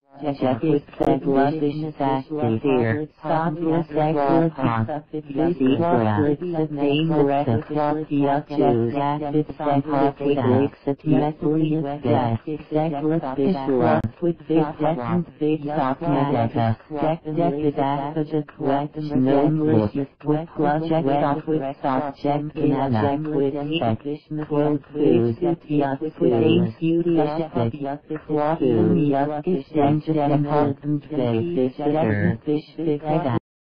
Czechus Seglavish Sakir, Sabia Seglapak, Zebra, Nameless Sakya Jews, Active Seglapak, Metalius Death, Seglavishla, Vigdetent Vigsaknadeka, Dekdekidakaja Quet, Nomeless, Wiklajek Softwik Softjekkinana, Quid Quote Food, Yatsuain Studiastic, Quatum Yatkish, Dem Husband Face, Fish Figada.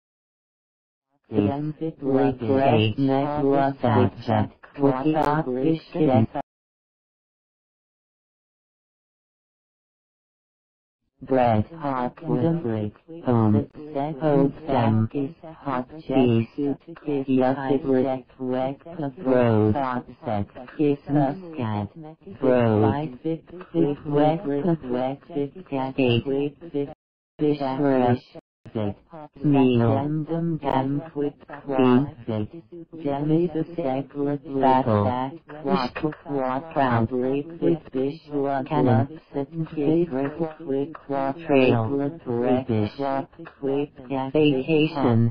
Lake Nebula Sajat, Quat Fish Bread, hot break, home, hot stem, hot cheese, yassiblet, wek, rose, set, kiss muscat, rose, wek, cake, fish fresh, meal, dam, quick, fit, jemmy the seglet, battle, quat, proudly, fish, canna, favorite, quick, trail, fish, quick, vacation.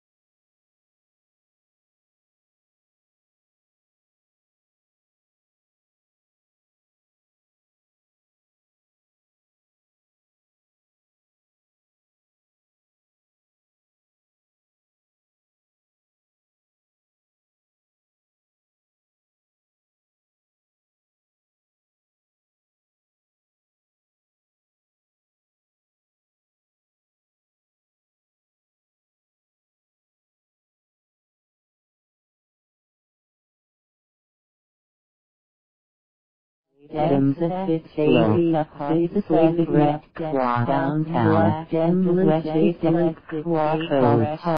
Adams Fit Baby Faces Red Downtown Gem West Quattro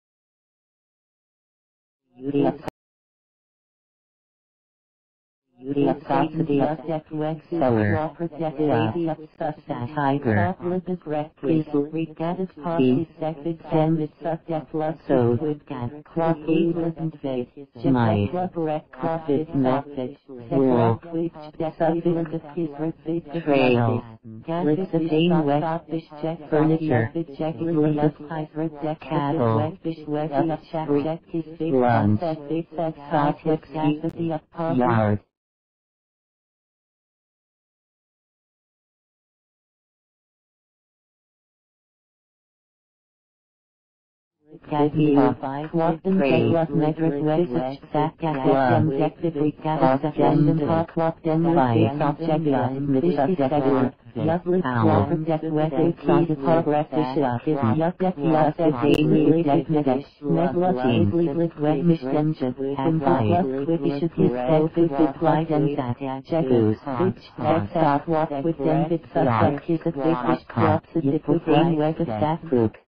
Seller, Tiger, Grizzle, Regatta, Posse, Second, Sandwich, So, Coffee, Mice, Profit, Method, Wolf, Trail, Glyphosate, West, Furniture, Cattle, Lunch, Sausage, Yard. Casio, Quantum Seglas Metric West, Sackasm, Dectificat, Ascendant, Quantum Light, Objecta, Midshot, Lovely Power, West, Science, Progressive, Yucca, Daily, Technic, Meglachine, Liquid, Mishenja, Empire, Quickiship, His Flight and Sat, Jegus, Exat, What with them, It's Such, His Fish, Crops, Liquid, West, Staff Group.